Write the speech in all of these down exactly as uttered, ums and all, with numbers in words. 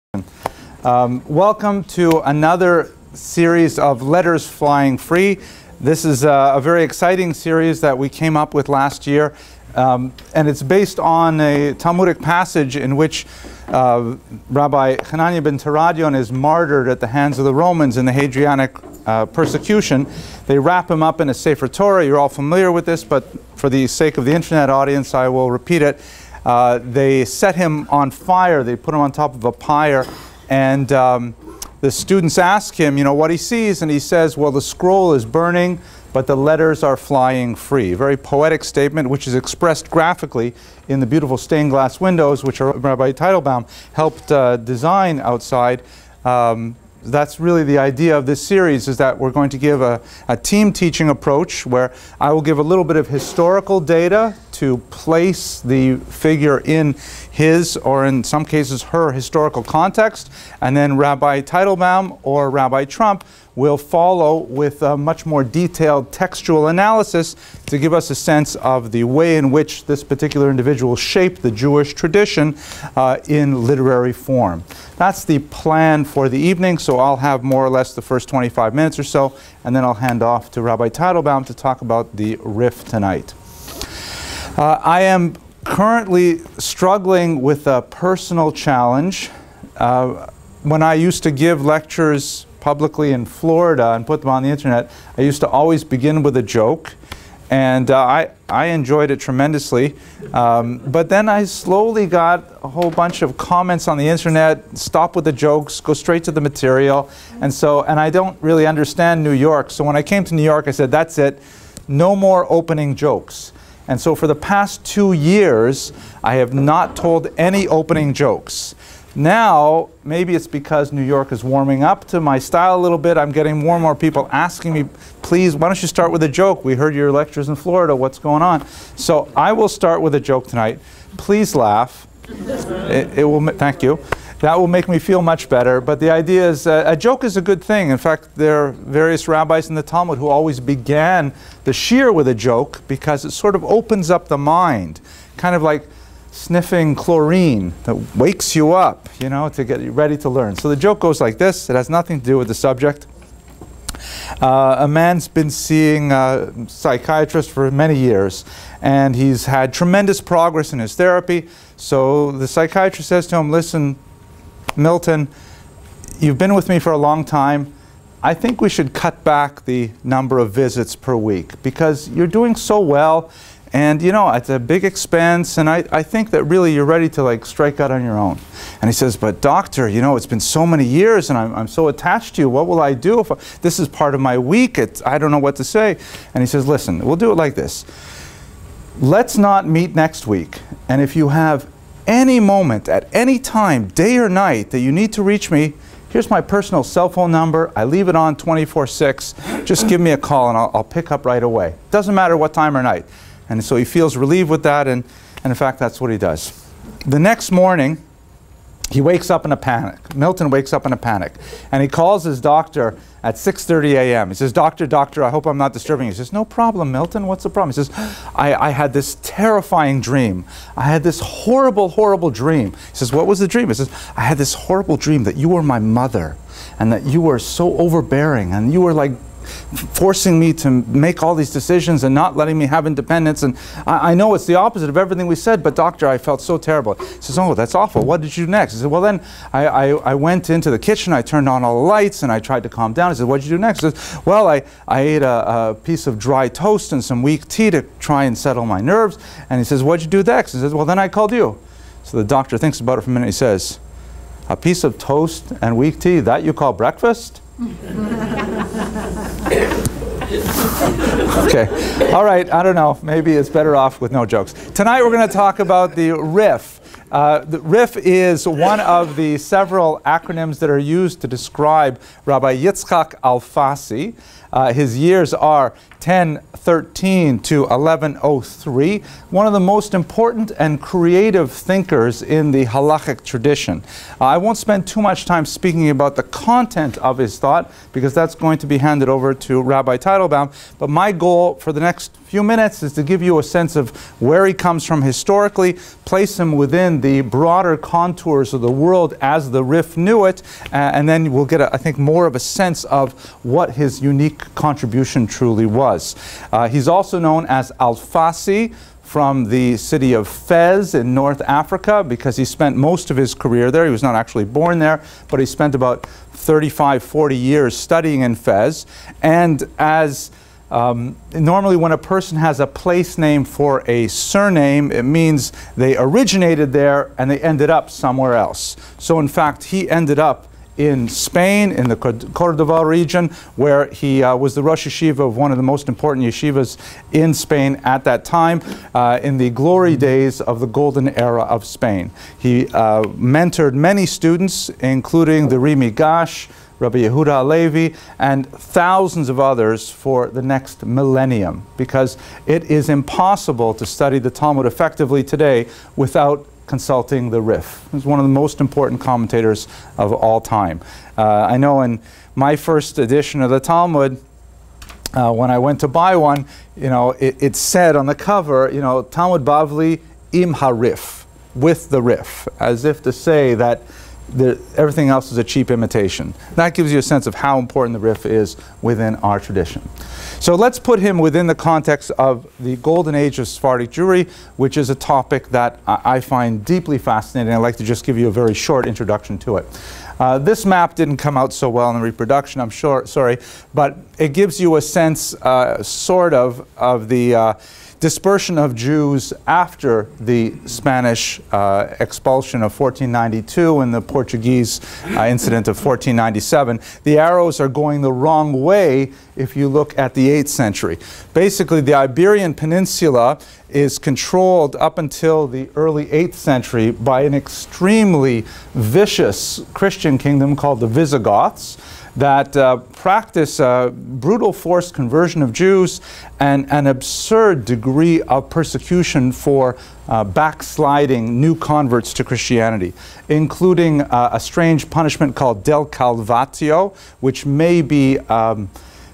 Um, welcome to another series of Letters Flying Free. This is a, a very exciting series that we came up with last year, um, and it's based on a Talmudic passage in which uh, Rabbi Hananiah ben Teradion is martyred at the hands of the Romans in the Hadrianic uh, persecution. They wrap him up in a Sefer Torah. You're all familiar with this, but for the sake of the internet audience, I will repeat it. Uh, they set him on fire. They put him on top of a pyre. And um, the students ask him, you know, what he sees, and he says, well, the scroll is burning, but the letters are flying free. Very poetic statement, which is expressed graphically in the beautiful stained glass windows, which Rabbi Teitelbaum helped uh, design outside. Um, That's really the idea of this series, is that we're going to give a, a team teaching approach where I will give a little bit of historical data to place the figure in his, or in some cases her, historical context, and then Rabbi Teitelbaum or Rabbi Trump will follow with a much more detailed textual analysis to give us a sense of the way in which this particular individual shaped the Jewish tradition uh, in literary form. That's the plan for the evening, so I'll have more or less the first twenty-five minutes or so, and then I'll hand off to Rabbi Teitelbaum to talk about the riff tonight. Uh, I am currently struggling with a personal challenge. Uh, when I used to give lectures publicly in Florida and put them on the internet, I used to always begin with a joke, and uh, I, I enjoyed it tremendously. Um, but then I slowly got a whole bunch of comments on the internet, stop with the jokes, go straight to the material, and so, and I don't really understand New York, so when I came to New York I said, that's it, no more opening jokes. And so for the past two years I have not told any opening jokes. Now, maybe it's because New York is warming up to my style a little bit. I'm getting more and more people asking me, please, why don't you start with a joke? We heard your lectures in Florida. What's going on? So I will start with a joke tonight. Please laugh. it, it will. Thank you. That will make me feel much better. But the idea is, uh, a joke is a good thing. In fact, there are various rabbis in the Talmud who always began the shiur with a joke because it sort of opens up the mind, kind of like sniffing chlorine that wakes you up, you know, to get you ready to learn. So the joke goes like this. It has nothing to do with the subject. Uh, a man's been seeing a psychiatrist for many years, and he's had tremendous progress in his therapy. So the psychiatrist says to him, listen, Milton, you've been with me for a long time. I think we should cut back the number of visits per week because you're doing so well. And, you know, it's a big expense, and I, I think that really you're ready to, like, strike out on your own. And he says, but doctor, you know, it's been so many years, and I'm, I'm so attached to you. What will I do if I, this is part of my week? It's, I don't know what to say. And he says, listen, we'll do it like this. Let's not meet next week. And if you have any moment at any time, day or night, that you need to reach me, here's my personal cell phone number. I leave it on twenty-four six. Just give me a call, and I'll, I'll pick up right away. Doesn't matter what time or night. And so he feels relieved with that, and, and in fact, that's what he does. The next morning, he wakes up in a panic. Milton wakes up in a panic. And he calls his doctor at six thirty a m He says, doctor, doctor, I hope I'm not disturbing you. He says, no problem, Milton. What's the problem? He says, I, I had this terrifying dream. I had this horrible, horrible dream. He says, what was the dream? He says, I had this horrible dream that you were my mother, and that you were so overbearing, and you were like forcing me to make all these decisions and not letting me have independence. And I, I know it's the opposite of everything we said, but doctor, I felt so terrible. He says, oh, that's awful. What did you do next? He said, well, then I, I, I went into the kitchen, I turned on all the lights, and I tried to calm down. He said, what did you do next? He says, well, I, I ate a, a piece of dry toast and some weak tea to try and settle my nerves. And he says, what did you do next? He says, well, then I called you. So the doctor thinks about it for a minute. He says, a piece of toast and weak tea, that you call breakfast? Okay, all right, I don't know, maybe it's better off with no jokes. Tonight we're going to talk about the riff. Uh, the riff is one of the several acronyms that are used to describe Rabbi Yitzhak Alfasi. Uh, his years are ten thirteen to eleven oh three, one of the most important and creative thinkers in the halachic tradition. Uh, I won't spend too much time speaking about the content of his thought, because that's going to be handed over to Rabbi Teitelbaum, but my goal for the next few minutes is to give you a sense of where he comes from historically, place him within the broader contours of the world as the Rif knew it, uh, and then we'll get, a, I think, more of a sense of what his unique contribution truly was. Uh, he's also known as Alfasi, from the city of Fez in North Africa, because he spent most of his career there. He was not actually born there, but he spent about thirty-five, forty years studying in Fez. And as um, normally when a person has a place name for a surname, it means they originated there and they ended up somewhere else. So in fact, he ended up in Spain, in the Cordoba region, where he uh, was the Rosh Yeshiva of one of the most important yeshivas in Spain at that time, uh, in the glory days of the golden era of Spain. He uh, mentored many students, including the Rimi Gash, Rabbi Yehuda Halevi, and thousands of others for the next millennium, because it is impossible to study the Talmud effectively today without consulting the Rif. He's one of the most important commentators of all time. Uh, I know in my first edition of the Talmud, uh, when I went to buy one, you know, it, it said on the cover, you know, Talmud Bavli im ha-Rif, with the Rif, as if to say that the, everything else is a cheap imitation. That gives you a sense of how important the Rif is within our tradition. So let's put him within the context of the golden age of Sephardic Jewry, which is a topic that I find deeply fascinating. I'd like to just give you a very short introduction to it. Uh, this map didn't come out so well in the reproduction, I'm sure, sorry, but it gives you a sense, uh, sort of, of the uh, dispersion of Jews after the Spanish uh, expulsion of fourteen ninety-two and the Portuguese uh, incident of fourteen ninety-seven. The arrows are going the wrong way if you look at the eighth century. Basically, the Iberian Peninsula is controlled up until the early eighth century by an extremely vicious Christian kingdom called the Visigoths, that uh, practice uh, brutal forced conversion of Jews and an absurd degree of persecution for uh, backsliding new converts to Christianity, including uh, a strange punishment called del calvatio, which may be um,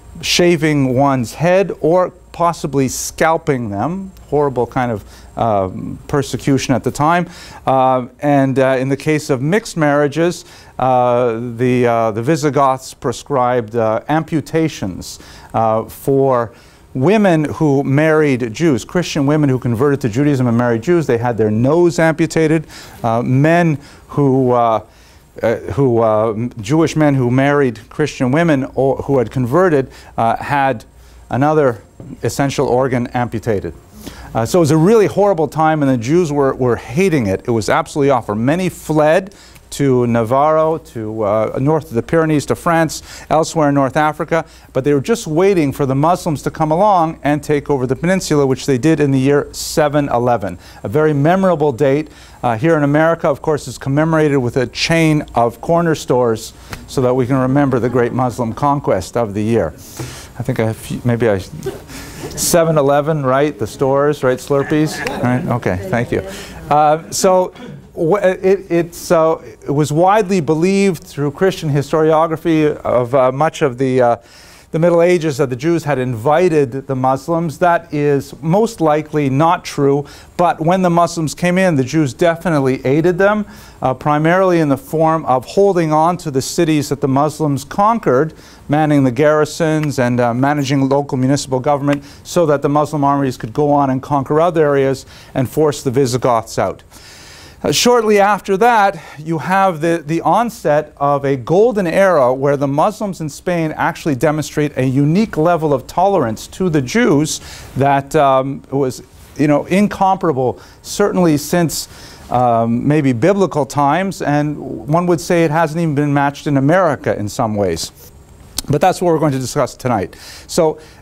shaving one's head or possibly scalping them. Horrible kind of uh, persecution at the time. Uh, and uh, in the case of mixed marriages, uh, the, uh, the Visigoths prescribed uh, amputations uh, for women who married Jews, Christian women who converted to Judaism and married Jews. They had their nose amputated. Uh, men who uh, Uh, who uh, Jewish men who married Christian women or who had converted uh, had another essential organ amputated. Uh, so it was a really horrible time, and the Jews were, were hating it. It was absolutely awful. Many fled to Navarro, to uh, north of the Pyrenees, to France, elsewhere in North Africa, but they were just waiting for the Muslims to come along and take over the peninsula, which they did in the year seven eleven. A very memorable date. Uh, here in America, of course, is commemorated with a chain of corner stores so that we can remember the great Muslim conquest of the year. I think I have, maybe I, seven eleven, right? The stores, right? Slurpees, right? Okay, thank you. Uh, so it, it's, uh, it was widely believed through Christian historiography of uh, much of the uh, the Middle Ages that the Jews had invited the Muslims. That is most likely not true, but when the Muslims came in, the Jews definitely aided them, uh, primarily in the form of holding on to the cities that the Muslims conquered, manning the garrisons and uh, managing local municipal government so that the Muslim armies could go on and conquer other areas and force the Visigoths out. Uh, shortly after that, you have the, the onset of a golden era where the Muslims in Spain actually demonstrate a unique level of tolerance to the Jews that um, was, you know, incomparable, certainly since um, maybe biblical times, and one would say it hasn't even been matched in America in some ways. But that's what we're going to discuss tonight. So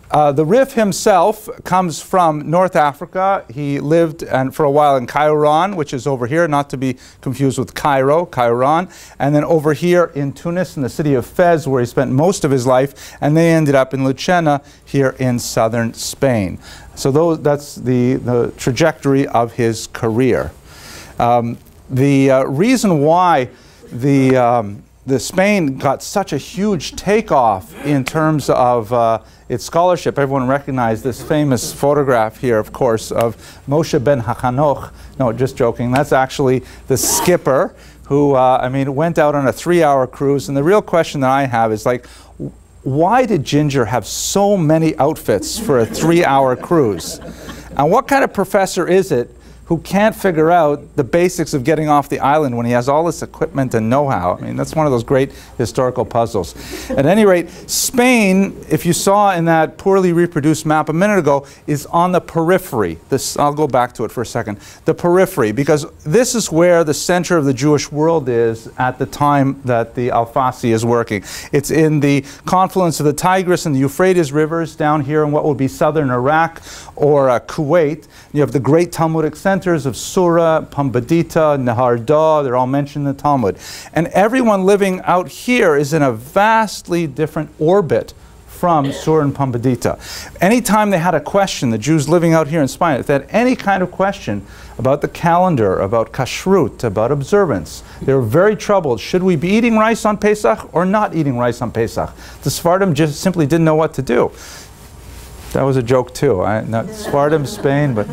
Uh, the Rif himself comes from North Africa. He lived and for a while in Kairouan, which is over here, not to be confused with Cairo, Kairouan, and then over here in Tunis, in the city of Fez, where he spent most of his life, and they ended up in Lucena, here in southern Spain. So those, that's the, the trajectory of his career. Um, the uh, reason why the, um, the Spain got such a huge takeoff in terms of uh, its scholarship, everyone recognized this famous photograph here, of course, of Moshe ben Hachanoch. No, just joking. That's actually the skipper who, uh, I mean, went out on a three-hour cruise. And the real question that I have is, like, why did Ginger have so many outfits for a three-hour cruise? And what kind of professor is it who can't figure out the basics of getting off the island when he has all this equipment and know-how? I mean, that's one of those great historical puzzles. At any rate, Spain, if you saw in that poorly reproduced map a minute ago, is on the periphery. This, I'll go back to it for a second. The periphery, because this is where the center of the Jewish world is at the time that the Alfasi is working. It's in the confluence of the Tigris and the Euphrates rivers down here in what would be southern Iraq or uh, Kuwait. You have the great Talmudic centers of Sura, Pumbedita, Nehar Da, they're all mentioned in the Talmud. And everyone living out here is in a vastly different orbit from Sura and Pumbedita. Anytime they had a question, the Jews living out here in Spain, if they had any kind of question about the calendar, about kashrut, about observance, they were very troubled. Should we be eating rice on Pesach or not eating rice on Pesach? The Sephardim just simply didn't know what to do. That was a joke too. I, not Sephardim, Spain, but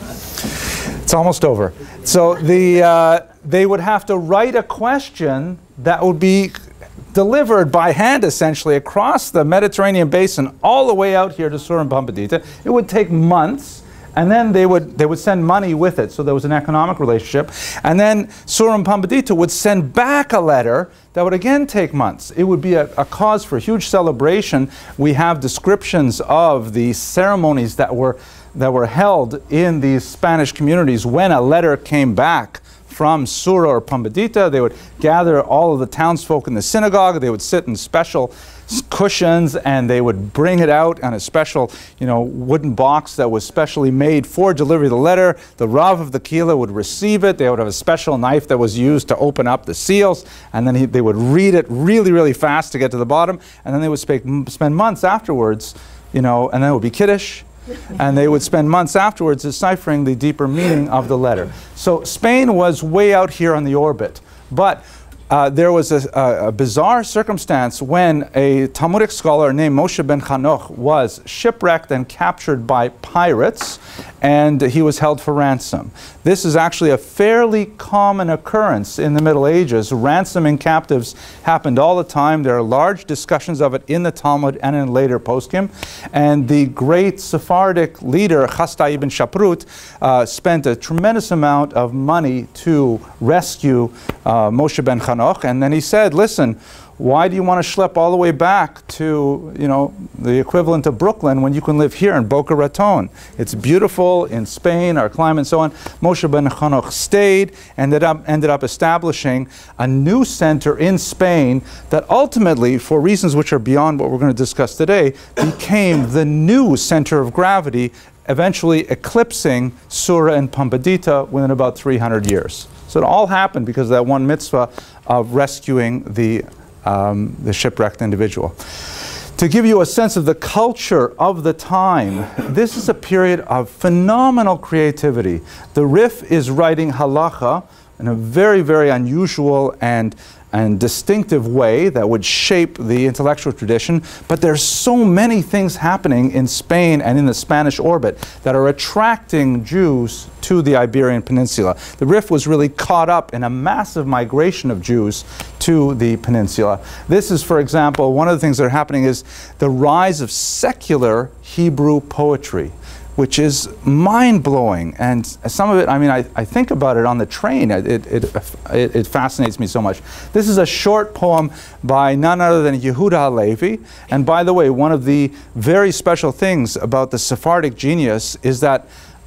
it's almost over. So the, uh, they would have to write a question that would be delivered by hand, essentially, across the Mediterranean basin, all the way out here to Sur and Pumbedita. It would take months, and then they would, they would send money with it, so there was an economic relationship. And then Sur and Pumbedita would send back a letter that would again take months. It would be a, a cause for huge celebration. We have descriptions of the ceremonies that were that were held in these Spanish communities when a letter came back from Sura or Pumbedita. They would gather all of the townsfolk in the synagogue. They would sit in special cushions and they would bring it out on a special, you know, wooden box that was specially made for delivery of the letter. The Rav of the Kehillah would receive it. They would have a special knife that was used to open up the seals, and then he, they would read it really, really fast to get to the bottom, and then they would sp spend months afterwards, you know, and then it would be Kiddush. And they would spend months afterwards deciphering the deeper meaning of the letter. So Spain was way out here on the orbit. But uh, there was a, a, a bizarre circumstance when a Talmudic scholar named Moshe ben Hanoch was shipwrecked and captured by pirates, and he was held for ransom. This is actually a fairly common occurrence in the Middle Ages. Ransoming captives happened all the time. There are large discussions of it in the Talmud and in later poskim. And the great Sephardic leader, Chastai ibn Shaprut, uh, spent a tremendous amount of money to rescue uh, Moshe ben Hanoch. And then he said, listen, why do you want to schlep all the way back to, you know, the equivalent of Brooklyn when you can live here in Boca Raton? It's beautiful in Spain, our climate and so on. Moshe ben Hanoch stayed, ended up, ended up establishing a new center in Spain that ultimately, for reasons which are beyond what we're going to discuss today, became the new center of gravity, eventually eclipsing Sura and Pumbedita within about three hundred years. So it all happened because of that one mitzvah of rescuing the Um, the shipwrecked individual. To give you a sense of the culture of the time, this is a period of phenomenal creativity. The Rif is writing halacha in a very, very unusual and and distinctive way that would shape the intellectual tradition, but there's so many things happening in Spain and in the Spanish orbit that are attracting Jews to the Iberian Peninsula. The Rif was really caught up in a massive migration of Jews to the peninsula. This is, for example, one of the things that are happening is the rise of secular Hebrew poetry, which is mind-blowing. And some of it, I mean, I, I think about it on the train. It, it, it, it fascinates me so much. This is a short poem by none other than Yehuda Halevi. And by the way, one of the very special things about the Sephardic genius is that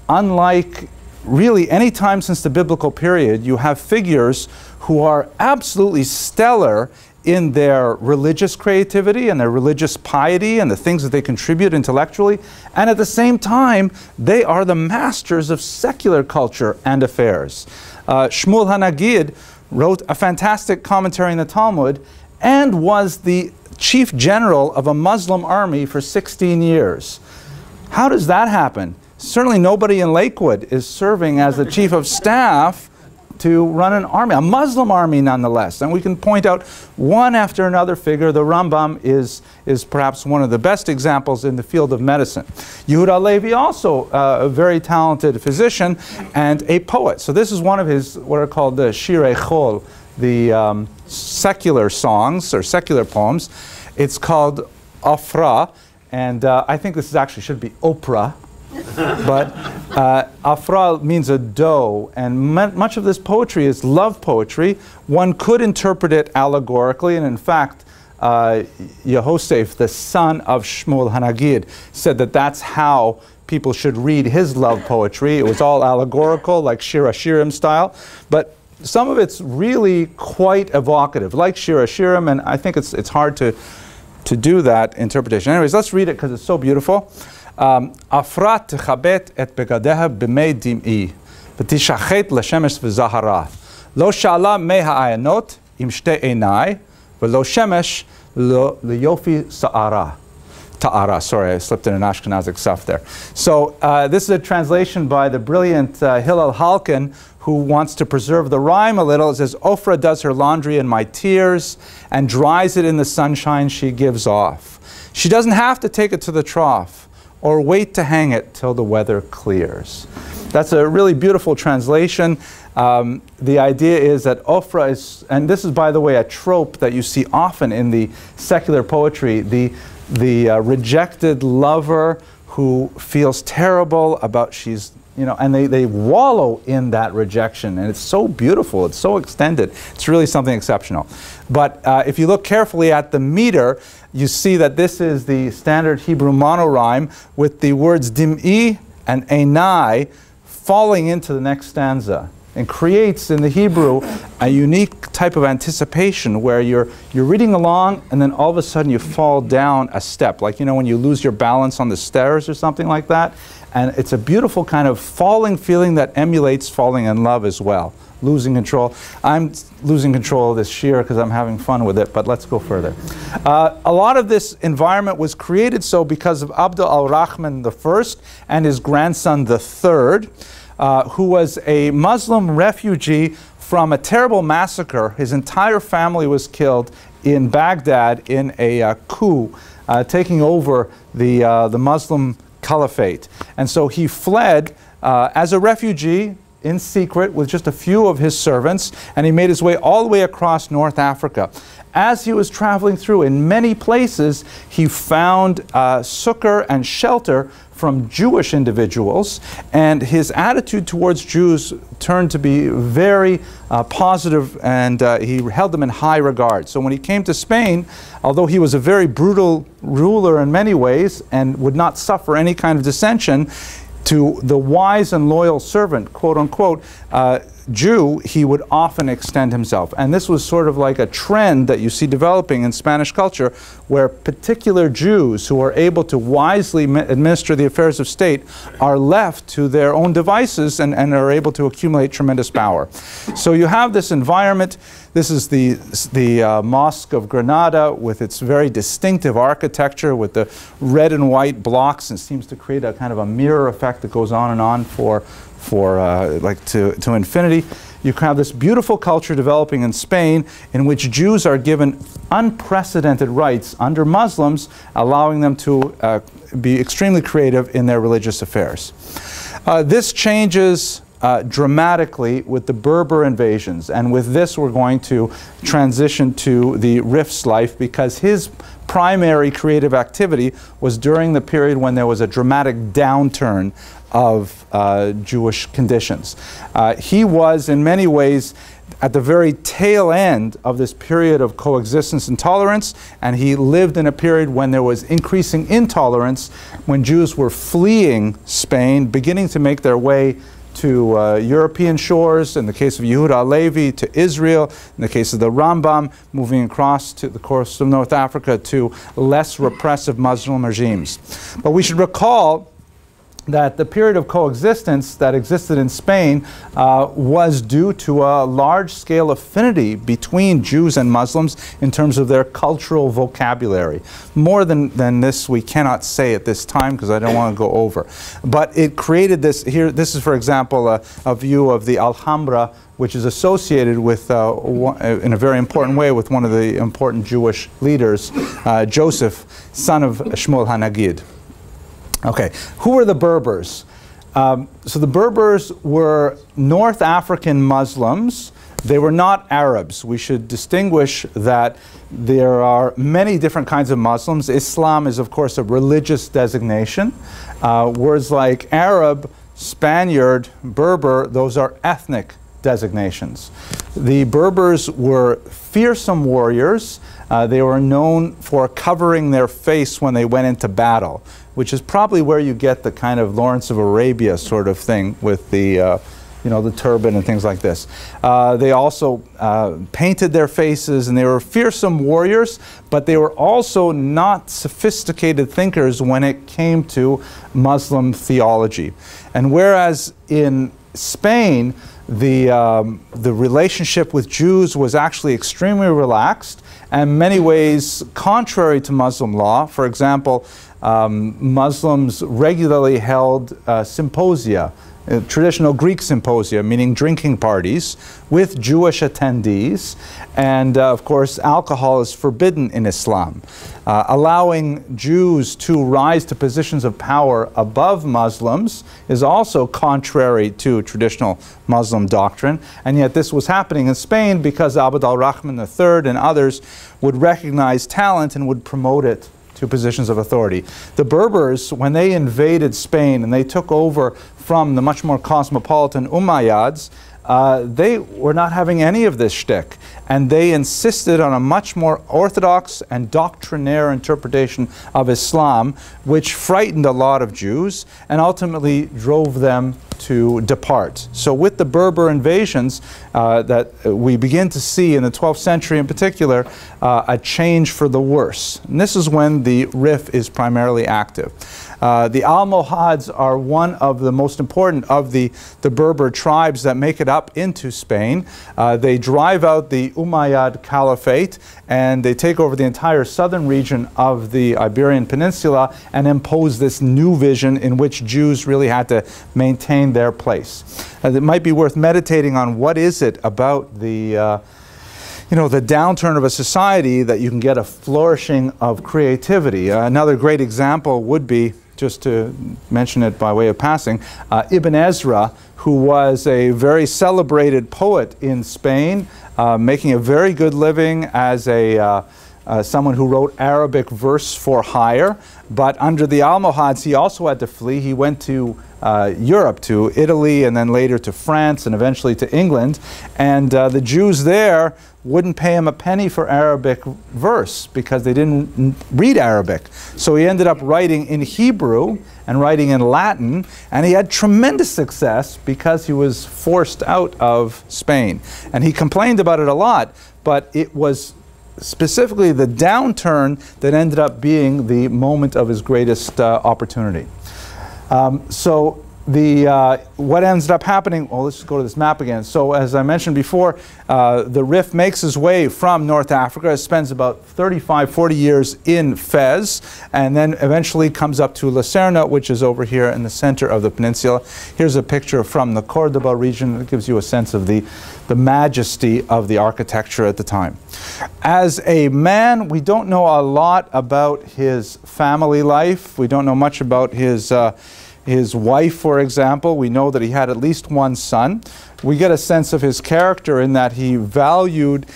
unlike really any time since the biblical period, you have figures who are absolutely stellar in their religious creativity and their religious piety and the things that they contribute intellectually, and at the same time, they are the masters of secular culture and affairs. Uh, Shmuel HaNagid wrote a fantastic commentary in the Talmud and was the chief general of a Muslim army for sixteen years. How does that happen? Certainly nobody in Lakewood is serving as the chief of staff to run an army, a Muslim army nonetheless. And we can point out one after another figure. The Rambam is, is perhaps one of the best examples in the field of medicine. Yehuda Levi also uh, a very talented physician and a poet. So this is one of his, what are called the Shirei Chol, the um, secular songs or secular poems. It's called Afra, and uh, I think this is actually should be Oprah. But uh, Afra means a doe, and much of this poetry is love poetry. One could interpret it allegorically, and in fact, uh, Yehosef, the son of Shmuel HaNagid, said that that's how people should read his love poetry. It was all allegorical, like Shir HaShirim style, but some of it's really quite evocative, like Shir HaShirim, and I think it's, it's hard to, to do that interpretation. Anyways, let's read it because it's so beautiful. Afra tchabet et begadeha b'mei dim'i v'tishachet l'shemesh v'zahara lo shala mei ha'ayanot im shtei einai v'lo shemesh l'yofi sa'ara ta'ara. Sorry, I slipped in an Ashkenazic stuff there. So uh, this is a translation by the brilliant uh, Hillel Halkin, who wants to preserve the rhyme a little. It says, Ofra does her laundry in my tears and dries it in the sunshine she gives off. She doesn't have to take it to the trough or wait to hang it till the weather clears. That's a really beautiful translation. Um, the idea is that Ofra is, and this is, by the way, a trope that you see often in the secular poetry, the, the uh, rejected lover who feels terrible about she's, you know, and they, they wallow in that rejection, and it's so beautiful, it's so extended, it's really something exceptional. But uh, if you look carefully at the meter, you see that this is the standard Hebrew monorhyme with the words dim'i and einai falling into the next stanza, and creates in the Hebrew a unique type of anticipation where you're, you're reading along and then all of a sudden you fall down a step, like, you know, when you lose your balance on the stairs or something like that. And it's a beautiful kind of falling feeling that emulates falling in love as well. Losing control. I'm losing control of this shir because I'm having fun with it, but let's go further. Uh, a lot of this environment was created so because of Abd al-Rahman the First and his grandson the Third, uh, who was a Muslim refugee from a terrible massacre. His entire family was killed in Baghdad in a uh, coup, uh, taking over the, uh, the Muslim caliphate. And so he fled uh, as a refugee in secret with just a few of his servants, and he made his way all the way across North Africa. As he was traveling through, in many places, he found uh, succor and shelter from Jewish individuals, and his attitude towards Jews turned to be very uh, positive, and uh, he held them in high regard. So when he came to Spain, although he was a very brutal ruler in many ways and would not suffer any kind of dissension, to the wise and loyal servant, quote unquote, uh, Jew, he would often extend himself. And this was sort of like a trend that you see developing in Spanish culture, where particular Jews who are able to wisely administer the affairs of state are left to their own devices and, and are able to accumulate tremendous power. So you have this environment. This is the, the uh, Mosque of Granada with its very distinctive architecture with the red and white blocks, and seems to create a kind of a mirror effect that goes on and on for for uh, like to, to infinity. You have this beautiful culture developing in Spain in which Jews are given unprecedented rights under Muslims, allowing them to uh, be extremely creative in their religious affairs. Uh, this changes uh, dramatically with the Berber invasions, and with this we're going to transition to the Rif's life, because his primary creative activity was during the period when there was a dramatic downturn of uh, Jewish conditions. Uh, he was in many ways at the very tail end of this period of coexistence and tolerance, and he lived in a period when there was increasing intolerance, when Jews were fleeing Spain, beginning to make their way to uh, European shores, in the case of Yehuda Halevi to Israel, in the case of the Rambam, moving across to the coast of North Africa to less repressive Muslim regimes. But we should recall that the period of coexistence that existed in Spain uh, was due to a large-scale affinity between Jews and Muslims in terms of their cultural vocabulary. More than, than this we cannot say at this time because I don't want to go over. But it created this, here, this is for example a, a view of the Alhambra, which is associated with, uh, one, uh, in a very important way, with one of the important Jewish leaders, uh, Joseph, son of Shmuel HaNagid. Okay, who were the Berbers? Um, so the Berbers were North African Muslims. They were not Arabs. We should distinguish that there are many different kinds of Muslims. Islam is, of course, a religious designation. Uh, words like Arab, Spaniard, Berber, those are ethnic designations. The Berbers were fearsome warriors. Uh, they were known for covering their face when they went into battle, which is probably where you get the kind of Lawrence of Arabia sort of thing with the, uh, you know, the turban and things like this. Uh, they also uh, painted their faces, and they were fearsome warriors, but they were also not sophisticated thinkers when it came to Muslim theology. And whereas in Spain, the, um, the relationship with Jews was actually extremely relaxed, and in many ways contrary to Muslim law. For example, um, Muslims regularly held uh, symposia, uh, traditional Greek symposia, meaning drinking parties, with Jewish attendees. And uh, of course, alcohol is forbidden in Islam. Uh, allowing Jews to rise to positions of power above Muslims is also contrary to traditional Muslim doctrine. And yet this was happening in Spain because Abd al-Rahman the third and others would recognize talent and would promote it to positions of authority. The Berbers, when they invaded Spain and they took over from the much more cosmopolitan Umayyads, Uh, they were not having any of this shtick, and they insisted on a much more orthodox and doctrinaire interpretation of Islam, which frightened a lot of Jews and ultimately drove them to depart. So with the Berber invasions uh, that we begin to see in the twelfth century in particular, uh, a change for the worse. And this is when the Rif is primarily active. Uh, the Almohads are one of the most important of the, the Berber tribes that make it up into Spain. Uh, they drive out the Umayyad Caliphate and they take over the entire southern region of the Iberian Peninsula and impose this new vision in which Jews really had to maintain their place. Uh, it might be worth meditating on what is it about the uh, you know, the downturn of a society that you can get a flourishing of creativity. Uh, another great example would be, just to mention it by way of passing, uh, Ibn Ezra, who was a very celebrated poet in Spain, uh, making a very good living as a uh, uh, someone who wrote Arabic verse for hire. But under the Almohads, he also had to flee. He went to Uh, Europe, to Italy, and then later to France, and eventually to England. And uh, the Jews there wouldn't pay him a penny for Arabic verse because they didn't read Arabic. So he ended up writing in Hebrew and writing in Latin, and he had tremendous success because he was forced out of Spain. And he complained about it a lot, but it was specifically the downturn that ended up being the moment of his greatest uh, opportunity. Um, so the, uh, what ends up happening, well, let's just go to this map again. So as I mentioned before, uh, the Rif makes his way from North Africa, spends about thirty-five, forty years in Fez, and then eventually comes up to Lucerna, which is over here in the center of the peninsula. Here's a picture from the Cordoba region. It gives you a sense of the, the majesty of the architecture at the time. As a man, we don't know a lot about his family life. We don't know much about his uh, his wife, for example. We know that he had at least one son. We get a sense of his character in that he valued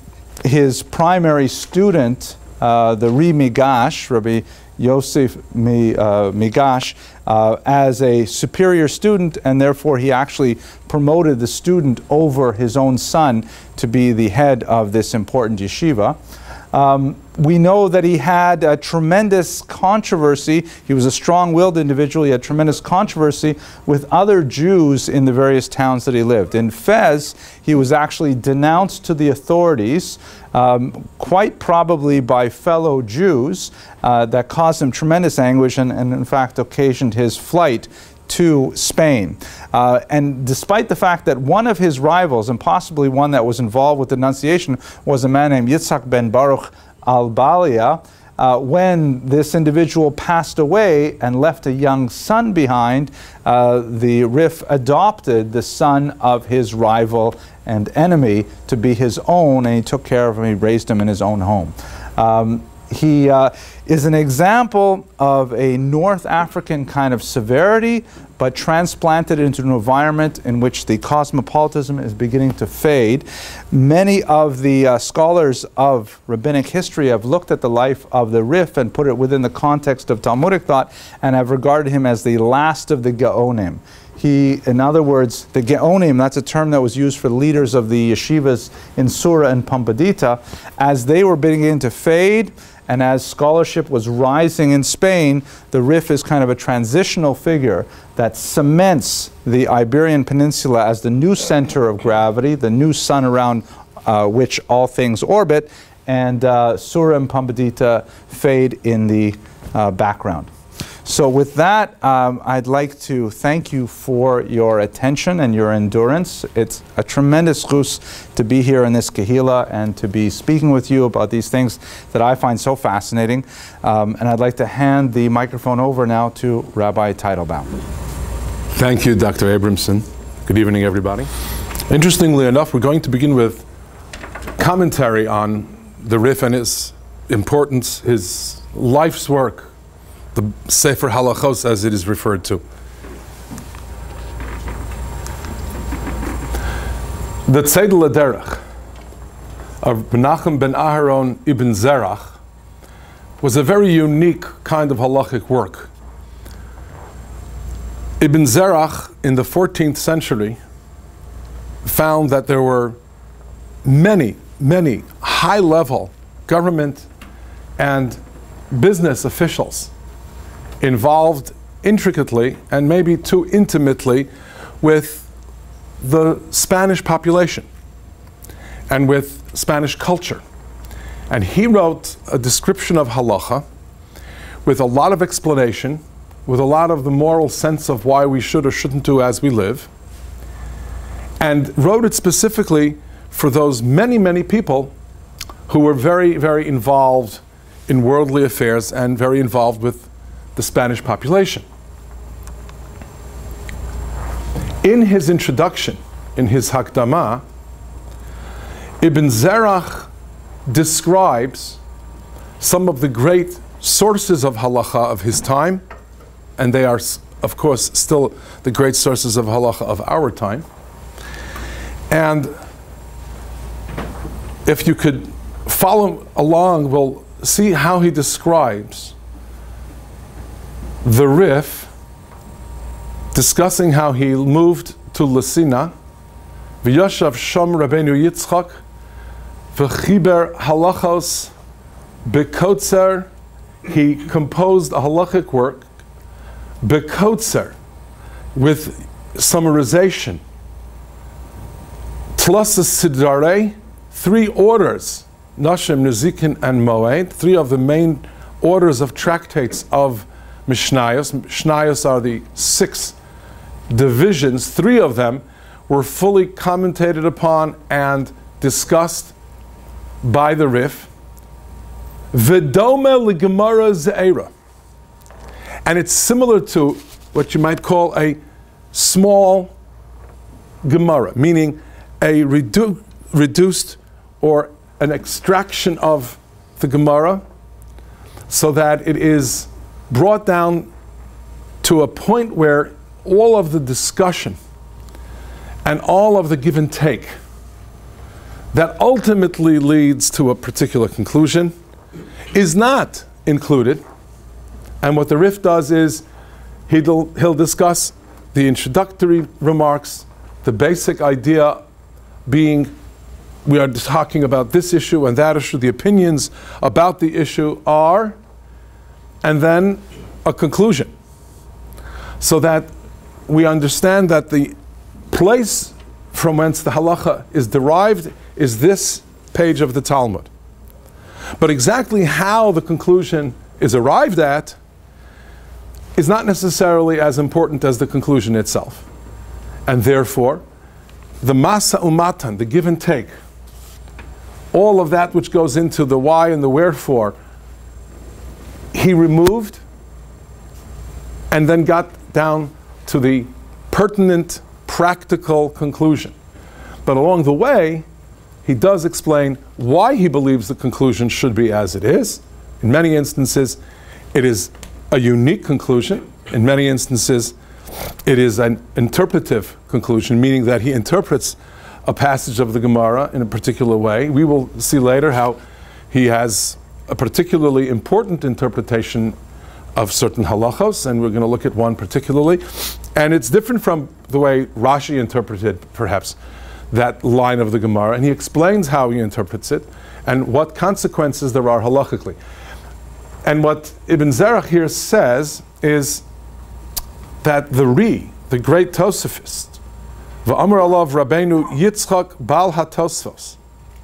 his primary student, uh, the Ri Migash, Rabbi Yosef Mi, uh, Migash, uh, as a superior student, and therefore he actually promoted the student over his own son to be the head of this important yeshiva. Um, we know that he had a tremendous controversy. He was a strong-willed individual. He had tremendous controversy with other Jews in the various towns that he lived. In Fez, he was actually denounced to the authorities, um, quite probably by fellow Jews, uh, that caused him tremendous anguish and, and in fact occasioned his flight to Spain. Uh, and despite the fact that one of his rivals, and possibly one that was involved with the denunciation, was a man named Yitzhak ben Baruch al-Balia, uh, when this individual passed away and left a young son behind, uh, the Rif adopted the son of his rival and enemy to be his own, and he took care of him, he raised him in his own home. Um, He uh, is an example of a North African kind of severity, but transplanted into an environment in which the cosmopolitanism is beginning to fade. Many of the uh, scholars of rabbinic history have looked at the life of the Rif and put it within the context of Talmudic thought and have regarded him as the last of the Gaonim. He, in other words, the Geonim, that's a term that was used for the leaders of the yeshivas in Sura and Pumbedita, as they were beginning to fade, and as scholarship was rising in Spain, the Rif is kind of a transitional figure that cements the Iberian Peninsula as the new center of gravity, the new sun around uh, which all things orbit, and uh, Sura and Pumbedita fade in the uh, background. So with that, um, I'd like to thank you for your attention and your endurance. It's a tremendous chus to be here in this Kehila and to be speaking with you about these things that I find so fascinating. Um, and I'd like to hand the microphone over now to Rabbi Teitelbaum. Thank you, Doctor Abramson. Good evening, everybody. Interestingly enough, we're going to begin with commentary on the Rif and his importance, his life's work, the Sefer Halachos, as it is referred to. The Teitelbaum of Menachem ben Aharon ibn Zerach was a very unique kind of halachic work. Ibn Zerach, in the fourteenth century, found that there were many, many high-level government and business officials involved intricately and maybe too intimately with the Spanish population and with Spanish culture. And he wrote a description of halacha with a lot of explanation, with a lot of the moral sense of why we should or shouldn't do as we live, and wrote it specifically for those many, many people who were very, very involved in worldly affairs and very involved with the Spanish population. In his introduction, in his Hakdama, Ibn Zerach describes some of the great sources of halacha of his time, and they are, of course, still the great sources of halacha of our time. And if you could follow along, we'll see how he describes the Rif, discussing how he moved to Lesina, v'yashav sham Rabbeinu Yitzchak, v'chiber halachos bekotzer, he composed a halachic work, bekotzer, with summarization. Tlasas Sidarei, three orders, Nashim, Nezikin, and Moed, three of the main orders of tractates of Mishnayos. Mishnayos are the six divisions. Three of them were fully commentated upon and discussed by the Rif. V'dome l'gemara ze'era. And it's similar to what you might call a small Gemara, meaning a redu reduced or an extraction of the Gemara so that it is brought down to a point where all of the discussion and all of the give and take that ultimately leads to a particular conclusion is not included. And what the Rif does is he'll, he'll discuss the introductory remarks, the basic idea being we are talking about this issue and that issue, the opinions about the issue are, and then a conclusion. So that we understand that the place from whence the halacha is derived is this page of the Talmud. But exactly how the conclusion is arrived at is not necessarily as important as the conclusion itself. And therefore, the masa umatan, the give and take, all of that which goes into the why and the wherefore, he removed and then got down to the pertinent, practical conclusion. But along the way, he does explain why he believes the conclusion should be as it is. In many instances, it is a unique conclusion. In many instances, it is an interpretive conclusion, meaning that he interprets a passage of the Gemara in a particular way. We will see later how he has a particularly important interpretation of certain halachos, and we're going to look at one particularly. And it's different from the way Rashi interpreted, perhaps, that line of the Gemara, and he explains how he interprets it and what consequences there are halachically. And what Ibn Zerach here says is that the Ri, the great Tosafist, V'amar alav Rabbeinu Yitzchak Bal HaTosfos,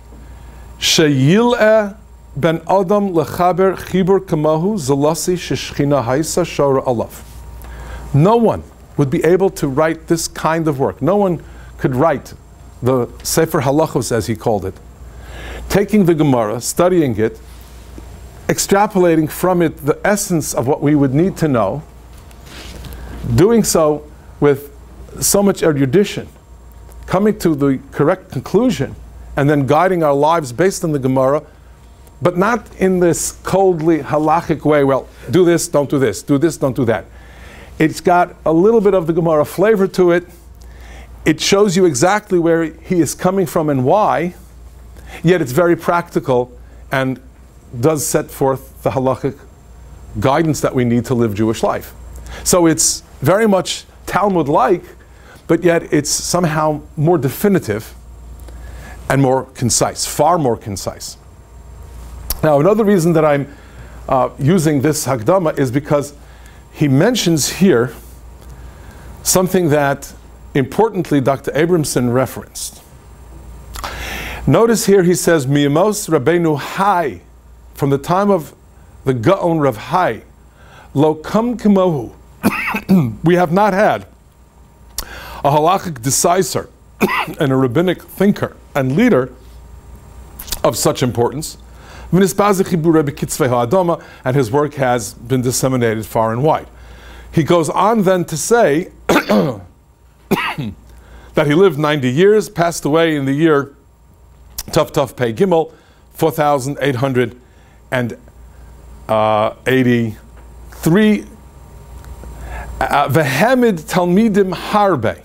Sheyil'eh ben Adam lechaber chibur kamahu zalasi sheshchina haisa shora alav. No one would be able to write this kind of work. No one could write the Sefer Halachos, as he called it, taking the Gemara, studying it, extrapolating from it the essence of what we would need to know, doing so with so much erudition, coming to the correct conclusion, and then guiding our lives based on the Gemara, but not in this coldly halachic way, well, do this, don't do this, do this, don't do that. It's got a little bit of the Gemara flavor to it. It shows you exactly where he is coming from and why, yet it's very practical and does set forth the halachic guidance that we need to live Jewish life. So it's very much Talmud-like, but yet it's somehow more definitive and more concise, far more concise. Now, another reason that I'm uh, using this Hakdama is because he mentions here something that, importantly, Doctor Abramson referenced. Notice here he says, Miyamos Rabbeinu Hai, from the time of the Gaon Rav Hai, Lo Kam Kimohu, we have not had a halachic decisor and a rabbinic thinker and leader of such importance. And his work has been disseminated far and wide. He goes on then to say that he lived ninety years, passed away in the year Tuf Tuf Pei Gimel, four thousand eight hundred eighty-three. Vehemid Talmidim Harbe.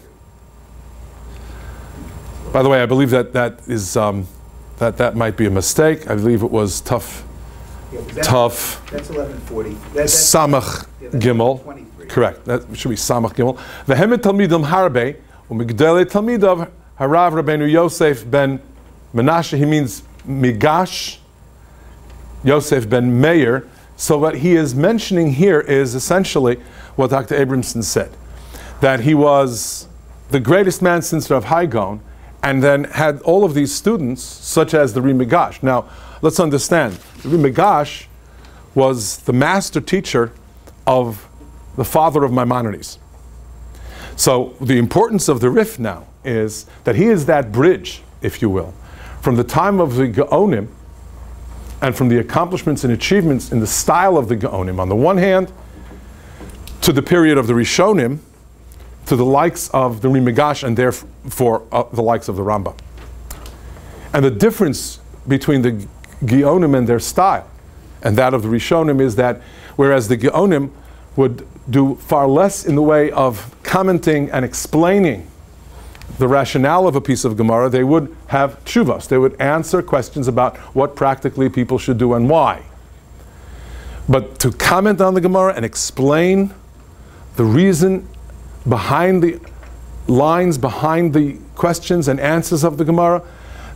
By the way, I believe that that is um, that that might be a mistake. I believe it was tough, yeah, that's, tough. That's eleven forty. That, Samach yeah, Gimel. Correct. That should be Samach Gimel. Vehemid Talmidim Harbe u'migdalei Talmidav Harav Rabbeinu Yosef ben Menashe. He means Migash. Yosef ben Meir. So what he is mentioning here is essentially what Doctor Abramson said, that he was the greatest man since Rav Hai Gaon, and then had all of these students, such as the Ri Migash. Now, let's understand, the Ri Migash was the master teacher of the father of Maimonides. So the importance of the Rif now is that he is that bridge, if you will, from the time of the Gaonim and from the accomplishments and achievements in the style of the Gaonim, on the one hand, to the period of the Rishonim, to the likes of the Ri Migash, and therefore uh, the likes of the Rambam. And the difference between the Gaonim and their style and that of the Rishonim is that whereas the Gaonim would do far less in the way of commenting and explaining the rationale of a piece of Gemara, they would have tshuvos. They would answer questions about what practically people should do and why. But to comment on the Gemara and explain the reason behind the lines, behind the questions and answers of the Gemara,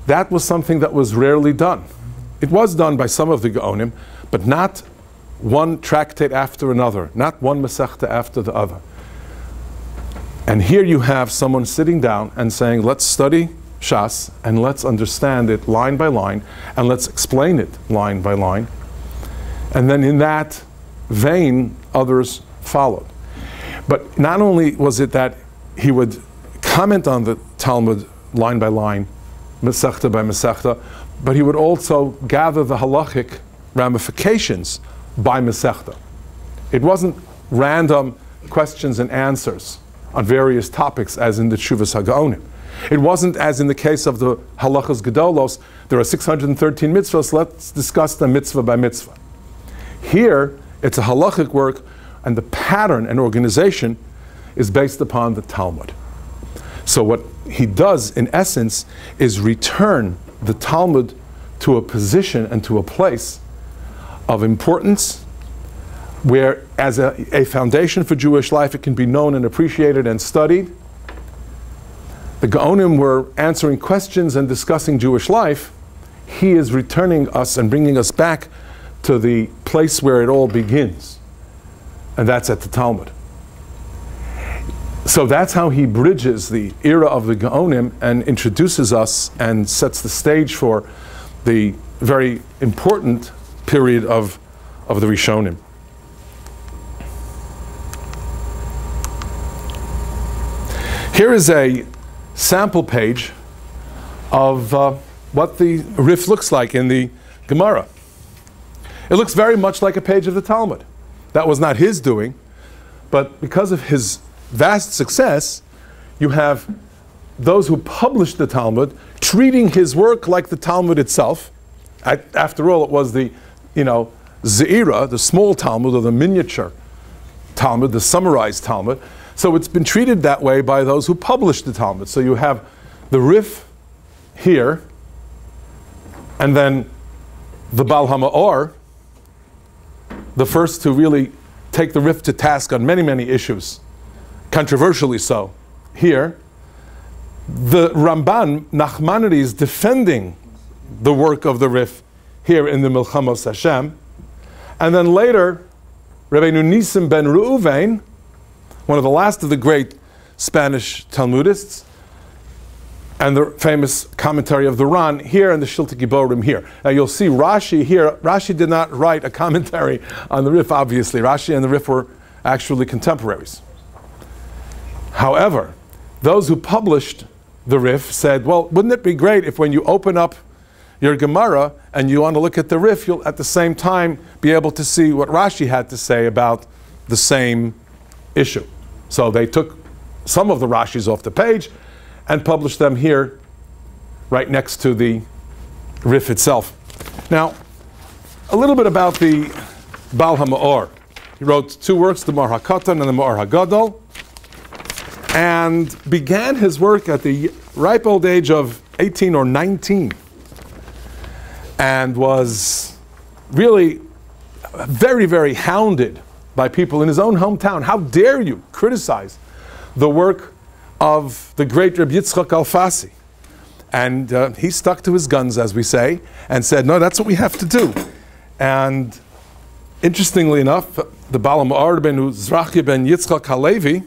that was something that was rarely done. It was done by some of the Gaonim, but not one tractate after another, not one Masechta after the other. And here you have someone sitting down and saying, let's study Shas and let's understand it line by line and let's explain it line by line. And then in that vein, others followed. But not only was it that he would comment on the Talmud line by line, Masechta by Masechta, but he would also gather the halachic ramifications by Masechta. It wasn't random questions and answers on various topics as in the Tshuvas HaGaonim. It wasn't as in the case of the Halachas Gedolos, there are six hundred thirteen mitzvahs, let's discuss them mitzvah by mitzvah. Here, it's a halachic work, and the pattern and organization is based upon the Talmud. So what he does, in essence, is return the Talmud to a position and to a place of importance where, as a, a foundation for Jewish life, it can be known and appreciated and studied. The Gaonim were answering questions and discussing Jewish life. He is returning us and bringing us back to the place where it all begins, and that's at the Talmud. So that's how he bridges the era of the Gaonim and introduces us and sets the stage for the very important period of, of the Rishonim. Here is a sample page of uh, what the Rif looks like in the Gemara. It looks very much like a page of the Talmud. That was not his doing, but because of his vast success, you have those who published the Talmud treating his work like the Talmud itself. I, after all, it was the, you know, Ze'ira, the small Talmud, or the miniature Talmud, the summarized Talmud. So it's been treated that way by those who published the Talmud. So you have the Rif here, and then the Baal HaMa'or, the first to really take the Rif to task on many, many issues, controversially so, here. The Ramban, Nachmanides, defending the work of the Rif here in the Milchamos Hashem. And then later, Rabbeinu Nisim ben Reuven, one of the last of the great Spanish Talmudists, and the famous commentary of the Ran here and the Shiltei Giborim here. Now you'll see Rashi here. Rashi did not write a commentary on the Rif, obviously. Rashi and the Rif were actually contemporaries. However, those who published the Rif said, well, wouldn't it be great if when you open up your Gemara and you want to look at the Rif, you'll at the same time be able to see what Rashi had to say about the same issue. So they took some of the Rashis off the page and published them here right next to the Rif itself. Now, a little bit about the Baal HaMa'or. He wrote two works, the Ma'or HaKatan and the Ma'or HaGadol, and began his work at the ripe old age of eighteen or nineteen, and was really very, very hounded by people in his own hometown. How dare you criticize the work of the great Rabbi Yitzhak Alfasi? And uh, he stuck to his guns, as we say, and said, no, that's what we have to do. And interestingly enough, the Baal HaMa'or ben Zrachi ben Yitzchak Halevi,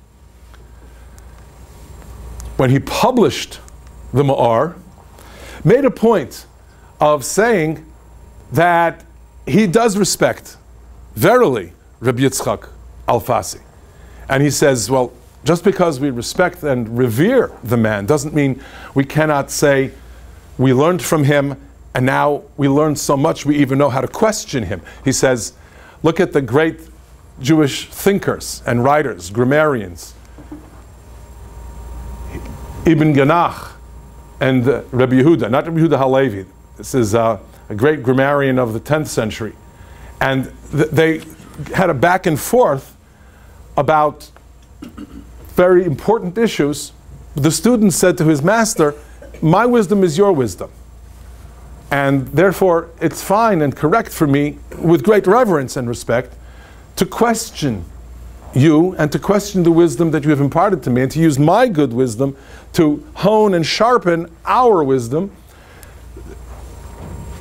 when he published the Ma'or, made a point of saying that he does respect, verily, Rabbi Yitzhak Alfasi. And he says, well, just because we respect and revere the man doesn't mean we cannot say we learned from him and now we learned so much we even know how to question him. He says, look at the great Jewish thinkers and writers, grammarians, Ibn Ganach and uh, Rabbi Yehuda, not Rabbi Yehuda Halevi. This is uh, a great grammarian of the tenth century. And th they had a back and forth about very important issues. The student said to his master, my wisdom is your wisdom. And therefore, it's fine and correct for me, with great reverence and respect, to question you and to question the wisdom that you have imparted to me, and to use my good wisdom to hone and sharpen our wisdom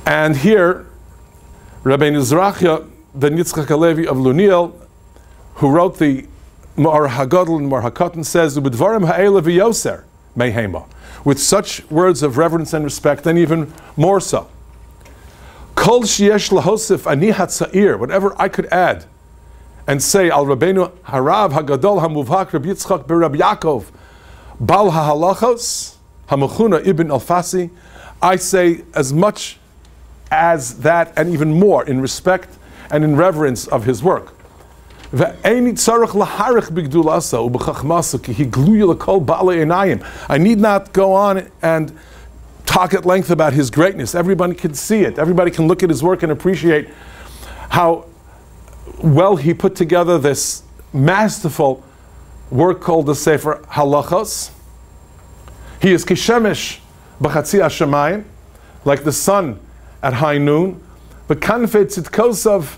And here, Rabbi Yitzhak ben Yitzchak Alevi of Luniel, who wrote the Ma'or HaGadol and Ma'or HaKatan, says, "Ubedvarim ha'ela v'yoser mehema," with such words of reverence and respect, and even more so. Kol sheyesh lahosif ani hatza'ir, whatever I could add and say, al Rabbeinu Harav HaGadol HaMuvhak Rabbi Yitzchak Rabbi Yaakov Bal HaHalachos HaMechuna Ibn Alfasi, I say as much as that and even more in respect and in reverence of his work. I need not go on and talk at length about his greatness. Everybody can see it. Everybody can look at his work and appreciate how well he put together this masterful work called the Sefer Halachos. He is kishemesh b'chatzi hashamayim, like the sun at high noon, but kanfei tzidkosav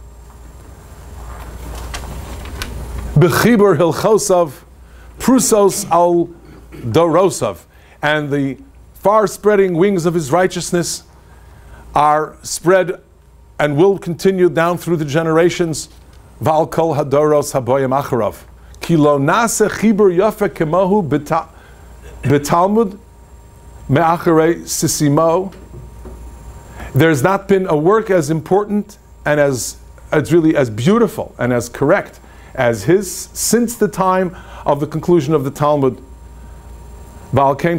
b'chibur hilchosav prusos al dorosav, and the far-spreading wings of his righteousness are spread and will continue down through the generations. Val kol hadoros haboyim acharav ki lo nase chibur yafe kemohu b'talmud me'acharei sisimo. There's not been a work as important and as, as really as beautiful and as correct as his since the time of the conclusion of the Talmud. We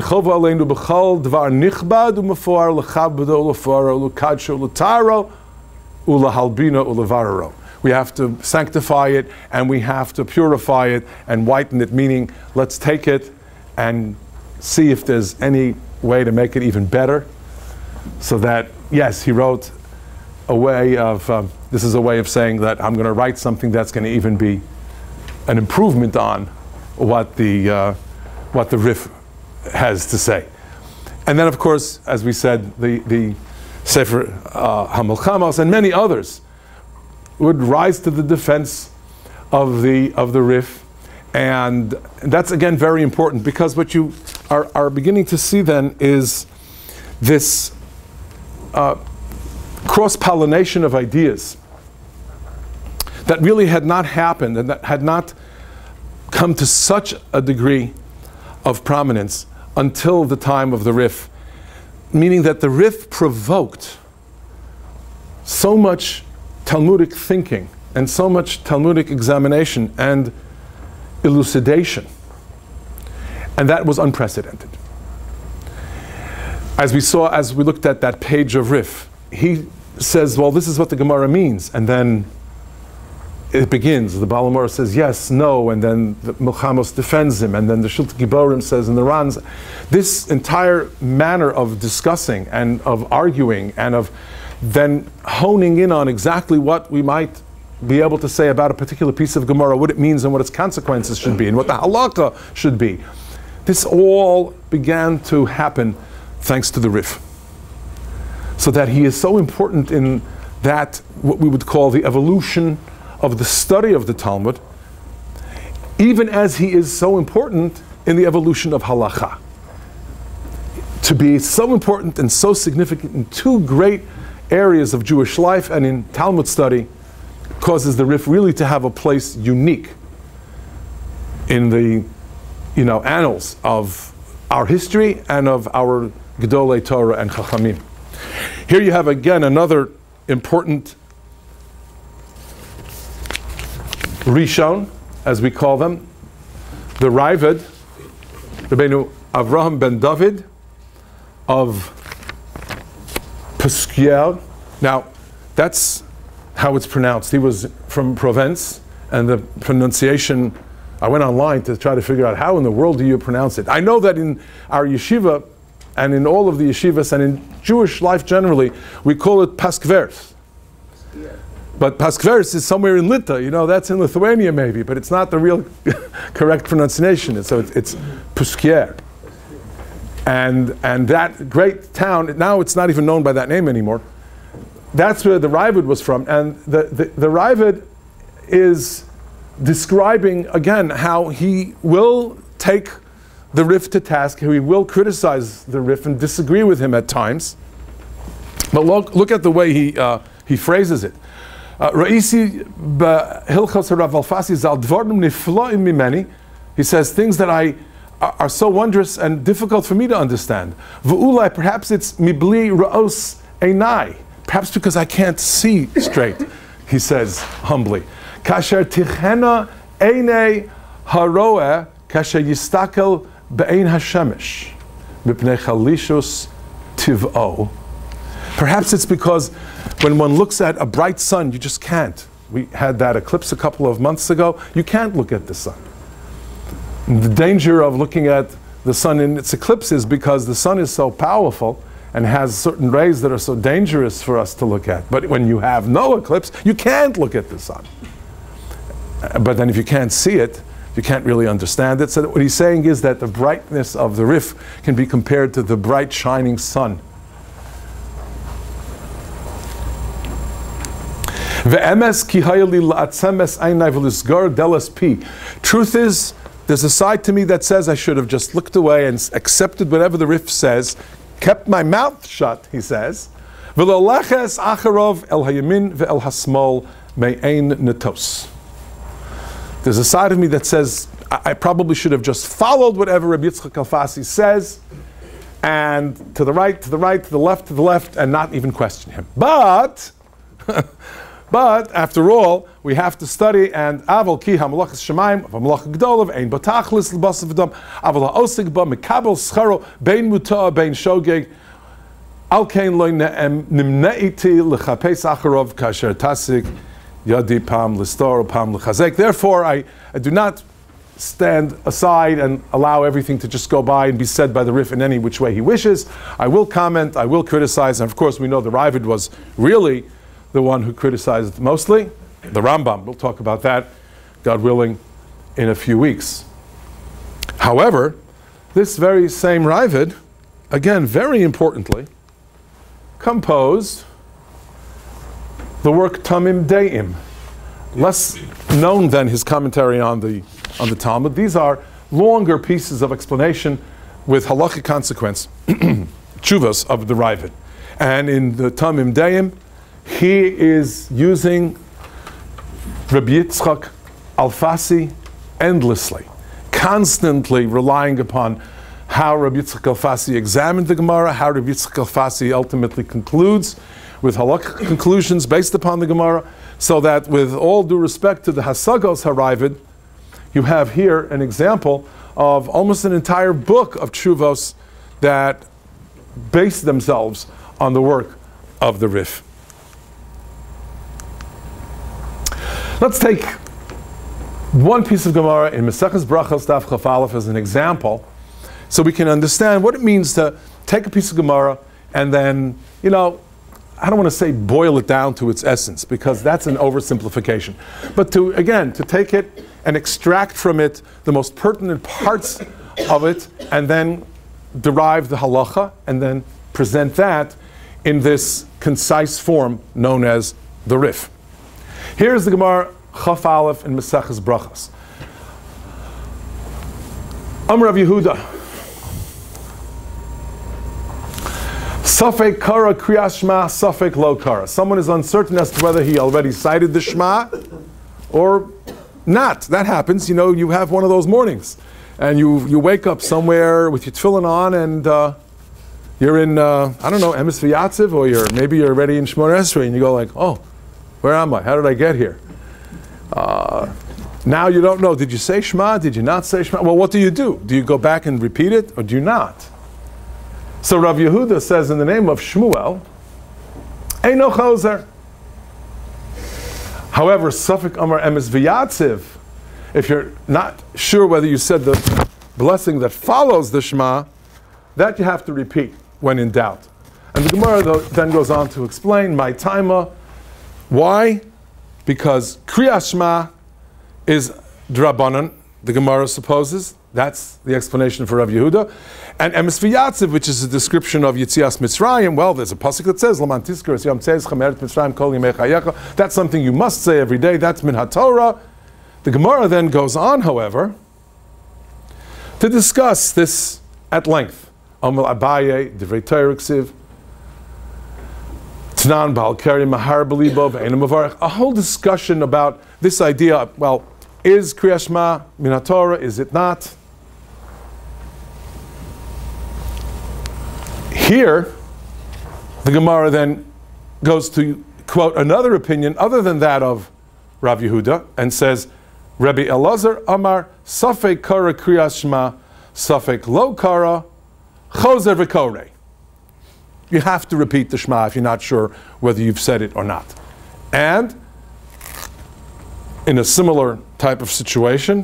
have to sanctify it and we have to purify it and whiten it, meaning let's take it and see if there's any way to make it even better, so that, yes, he wrote a way of, um, this is a way of saying that I'm going to write something that's going to even be an improvement on what the, uh, what the Rif has to say. And then, of course, as we said, the, the Sefer uh, HaMilchamos and many others would rise to the defense of the, of the Rif. And that's, again, very important, because what you are, are beginning to see then is this uh, cross-pollination of ideas that really had not happened and that had not come to such a degree of prominence until the time of the Rif, meaning that the Rif provoked so much Talmudic thinking and so much Talmudic examination and elucidation, and that was unprecedented. As we saw, as we looked at that page of Rif, he says, well, this is what the Gemara means, and then it begins. The Baal HaMorah says yes, no, and then the Milchamos defends him, and then the Shulchan Giborim says in the Ranz. This entire manner of discussing and of arguing and of then honing in on exactly what we might be able to say about a particular piece of Gemara, what it means and what its consequences should be, and what the halakha should be. This all began to happen thanks to the Rif. So that he is so important in that, what we would call the evolution of the study of the Talmud, even as he is so important in the evolution of halacha. To be so important and so significant in two great areas of Jewish life and in Talmud study causes the Rif really to have a place unique in the, you know, annals of our history and of our Gedolei Torah and Chachamim. Here you have again another important Rishon, as we call them, the Raavad, Rabbeinu Avraham ben David of Peskiel. Now, that's how it's pronounced. He was from Provence, and the pronunciation, I went online to try to figure out how in the world do you pronounce it. I know that in our yeshiva, and in all of the yeshivas, and in Jewish life generally, we call it Paskvers. Yeah. But Paskvers is somewhere in Lita, you know, that's in Lithuania maybe, but it's not the real correct pronunciation. So it's, it's Puskier. And, and that great town, now it's not even known by that name anymore. That's where the Raavad was from. And the, the, the Raavad is describing, again, how he will take the Rif to task, how he will criticize the Rif and disagree with him at times. But look, look at the way he, uh, he phrases it. Ra'isi b'hilchos Rav Alfasi zal dvarim nifloim mimeni. He says things that I are so wondrous and difficult for me to understand. V'ulai, perhaps it's mibli ra'os einai. Perhaps because I can't see straight, he says humbly. Kasher tichena einei haroeh kasher yistakel be'ein hashemesh mipnei chalishus tiv'o. Perhaps it's because when one looks at a bright sun, you just can't. We had that eclipse a couple of months ago. You can't look at the sun. The danger of looking at the sun in its eclipse is because the sun is so powerful and has certain rays that are so dangerous for us to look at. But when you have no eclipse, you can't look at the sun. But then if you can't see it, you can't really understand it. So what he's saying is that the brightness of the Rif can be compared to the bright shining sun. Truth is, there's a side to me that says I should have just looked away and accepted whatever the Rif says, kept my mouth shut, he says. There's a side of me that says I, I probably should have just followed whatever Rabbi Yitzhak Alfasi says, and to the right, to the right, to the left, to the left, and not even question him. But But after all, we have to study, and aval ki hamalachas shemaim v'malach gdolav ein batachlis l'basav v'dam aval ha'osik ba mekabel scharo bein muta bein shogeg al kein loy nimneiti l'chapes acharov kasher tasik yadi pam l'stor pam l'chazek. Therefore, I, I do not stand aside and allow everything to just go by and be said by the Rif in any which way he wishes. I will comment, I will criticize, and of course we know the Ravid was really the one who criticized mostly, the Rambam. We'll talk about that, God willing, in a few weeks. However, this very same Ravid, again, very importantly, composed the work Tamim Deim, less known than his commentary on the on the Talmud. These are longer pieces of explanation with halachic consequence, tshuvas of the Ravid. And in the Tamim Deim, he is using Rabbi Yitzhak Alfasi endlessly, constantly relying upon how Rabbi Yitzhak Alfasi examined the Gemara, how Rabbi Yitzhak Alfasi ultimately concludes with halakhic conclusions based upon the Gemara, so that with all due respect to the Hasagos HaRavid, you have here an example of almost an entire book of tshuvos that base themselves on the work of the Rif. Let's take one piece of Gemara in Maseches Brachos Daf Chaf Aleph as an example, so we can understand what it means to take a piece of Gemara and then, you know, I don't want to say boil it down to its essence, because that's an oversimplification. But to, again, to take it and extract from it the most pertinent parts of it, and then derive the halacha, and then present that in this concise form known as the Rif. Here's the Gemara Chaf Aleph in Maseches Brachos. Amar Rav Yehuda, Safek Kara Kriyas Shema, Safek Lo Kara. Someone is uncertain as to whether he already cited the Shema or not. That happens. You know, you have one of those mornings, and you you wake up somewhere with your tefillin on, and uh, you're in uh, I don't know Emes V'Yatziv, or you're maybe you're already in Shmor Esrei, and you go like, oh, where am I? How did I get here? Uh, now you don't know. Did you say Shema? Did you not say Shema? Well, what do you do? Do you go back and repeat it, or do you not? So Rav Yehuda says in the name of Shmuel, Eino Chozer. However, Safek Amar Emes V'Yatziv, if you're not sure whether you said the blessing that follows the Shema, that you have to repeat when in doubt. And the Gemara though, then goes on to explain, my taima. Why? Because Kriyas Shema is Drabanan, the Gemara supposes. That's the explanation for Rav Yehuda. And Emes V'Yatziv, which is a description of Yitzias Mitzrayim, well, there's a pasuk that says, Laman Tizkor Yom Tzeis Chameret Mitzrayim Kol Yimei Chayecha. That's something you must say every day. That's Min HaTorah. The Gemara then goes on, however, to discuss this at length. Amar Abaye, Divrei Torah Ksiv. Tnan bal keri mahar belibo ve'enim mavarech. A whole discussion about this idea. Well, is Kriyas Shema min haTorah? Is it not? Here, the Gemara then goes to quote another opinion other than that of Rav Yehuda and says, Rabbi Elazar Amar Safek Kara Kriyas Shema Safek Lo Kara Chozer V'Korei. You have to repeat the Shema if you're not sure whether you've said it or not. And in a similar type of situation,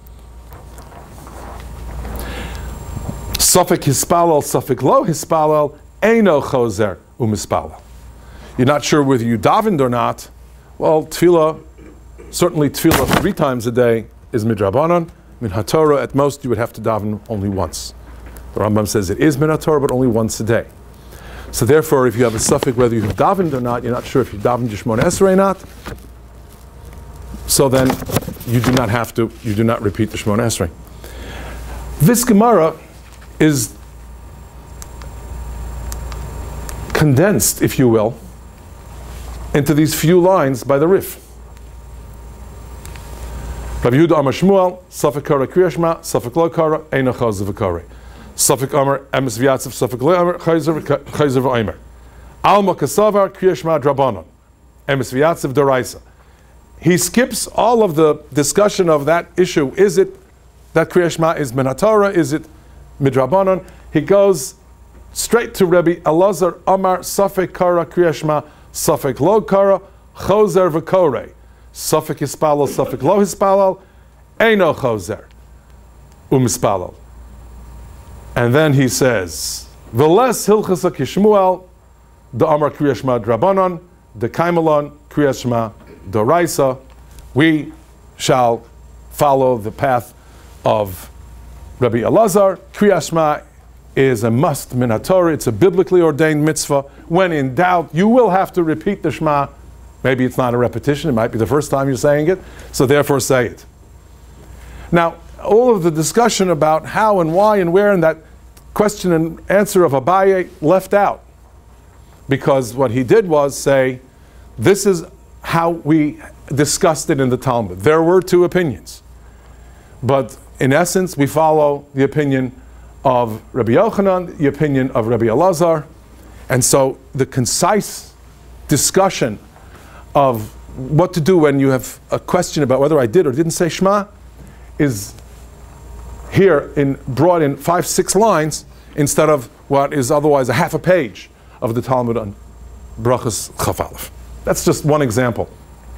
Safek Hispalel Safek Lo Hispalel Eino Chozer Umispalel. You're not sure whether you davened or not. Well, tefillah, certainly tefillah three times a day is midrabanan. Min haTorah, at most you would have to daven only once. The Rambam says it is min haTorah, but only once a day. So therefore, if you have a suffix whether you've davened or not, you're not sure if you davened Shemona Esrei or not, so then you do not have to, you do not repeat the Shemona Esrei. This Gemara is condensed, if you will, into these few lines by the Rif. Rabbi Yehuda Amar Shmuel, Safek Kara Kriyas Shema, Safek Lo Kara, Eino Chozer V'Korei. Safek Amar, Emes V'Yatzav, Safek Lo Amar, Chozer V'Omer. Alma Kasavar, Kriyas Shema Drabanan, Emes V'Yatzav D'Oraisa. He skips all of the discussion of that issue. Is it that Kriyas Shema is min haTorah? Is it midrabanan? He goes straight to Rabbi Elazar Amar, Safek Kara Kriyas Shema, Safek Lo Kara, Chozer V'Korei. Safek Hispalel, Safek Lo Hispalel, Eino Chozer Umispalel. And then he says, V'les Hilchasa Kishmuel, the Amar Kriyas Shema Drabanan, the Kaimalon Kriyas Shema D'Oraisa. We shall follow the path of Rabbi Elazar. Kriyas Shema is a must min haTorah. It's a biblically ordained mitzvah. When in doubt, you will have to repeat the Shema. Maybe it's not a repetition. It might be the first time you're saying it. So therefore say it. Now, all of the discussion about how and why and where and that question and answer of Abaye left out. Because what he did was say, this is how we discussed it in the Talmud. There were two opinions. But in essence, we follow the opinion of Rabbi Yochanan, the opinion of Rabbi Elazar. And so the concise discussion of what to do when you have a question about whether I did or didn't say Shema is here in brought in five, six lines instead of what is otherwise a half a page of the Talmud on Brachas Chaf Aleph. That's just one example.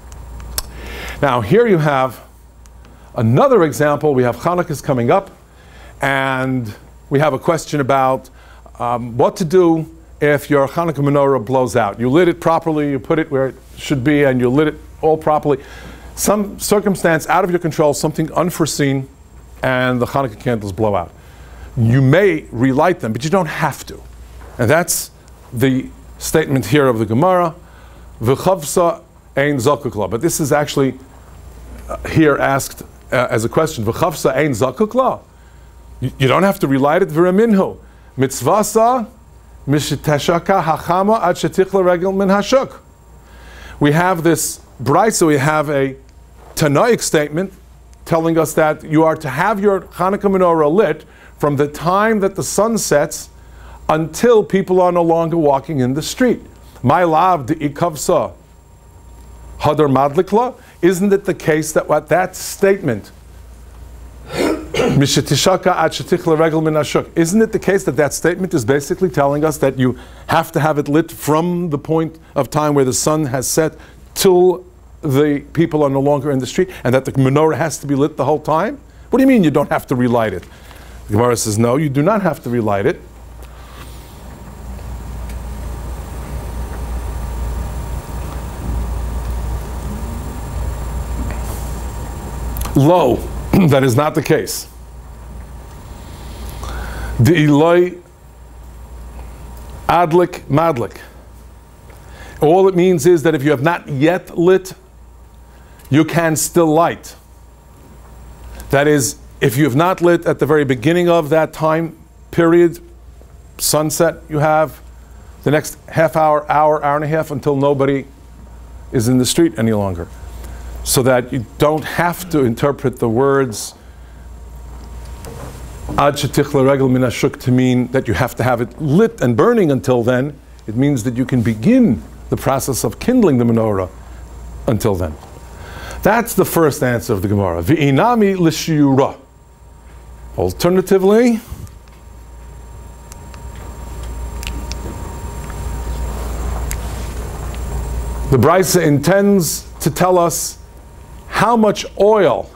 Now here you have another example. We have Chanukah coming up, and we have a question about um, what to do if your Chanukah menorah blows out. You lit it properly, you put it where it should be, and you lit it all properly. Some circumstance out of your control, something unforeseen, and the Chanukah candles blow out. You may relight them, but you don't have to. And that's the statement here of the Gemara, V'chavsa ein zakuk. But this is actually uh, here asked uh, as a question, V'chavsa ein zakuk. You, you don't have to relight it, V'raminhu. Mitzvasa mishiteshaka hachama ad shetichla regel min hashuk. We have this brayso, we have a Tanoic statement telling us that you are to have your Chanukah menorah lit from the time that the sun sets until people are no longer walking in the street. My lav de ikavsa hadar madlikla. Isn't it the case that what that statement, Mishetishaka ad shetichla regel min hashuk, isn't it the case that that statement is basically telling us that you have to have it lit from the point of time where the sun has set till the people are no longer in the street, and that the menorah has to be lit the whole time? What do you mean you don't have to relight it? The Gemara says, no, you do not have to relight it. Lo, that is not the case. The Eloi Adlik Madlik. All it means is that if you have not yet lit, you can still light. That is, if you have not lit at the very beginning of that time period, sunset, you have the next half hour, hour, hour and a half until nobody is in the street any longer. So that you don't have to interpret the words ad shetichla regel min hashuk to mean that you have to have it lit and burning until then. It means that you can begin the process of kindling the menorah until then. That's the first answer of the Gemara. V'inami l'shiura. Alternatively, the Brisa intends to tell us how much oil.